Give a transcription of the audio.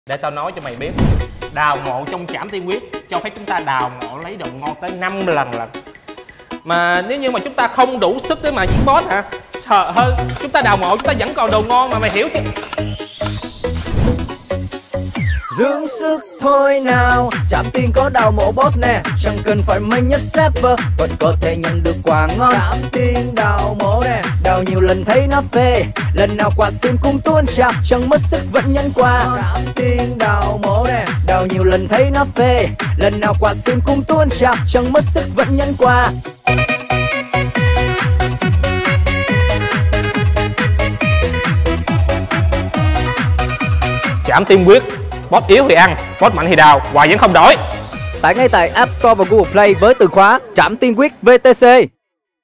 Để tao nói cho mày biết, đào mộ trong trảm tiên quyết cho phép chúng ta đào mộ lấy đồ ngon tới 5 lần lận. Mà nếu như mà chúng ta không đủ sức để mà diễn boss hả? Trời ơi, chúng ta đào mộ chúng ta vẫn còn đồ ngon mà, mày hiểu chứ? Dương sức thôi nào, Trảm Tiên có đào mộ boss nè, chẳng cần phải mạnh nhất server vẫn có thể nhận được quà ngon. Trảm Tiên đào mộ nè, đào nhiều lần thấy nó phê, lần nào quà xin cũng tuôn trào, chẳng mất sức vẫn nhận quà. Trảm Tiên đào mộ nè, đào nhiều lần thấy nó phê, lần nào quà xin cũng tuôn trào, chẳng mất sức vẫn nhận quà. Trảm Tiên quyết, boss yếu thì ăn, boss mạnh thì đào, hoài vẫn không đổi. Tải ngay tại App Store và Google Play với từ khóa Trảm Tiên quyết VTC.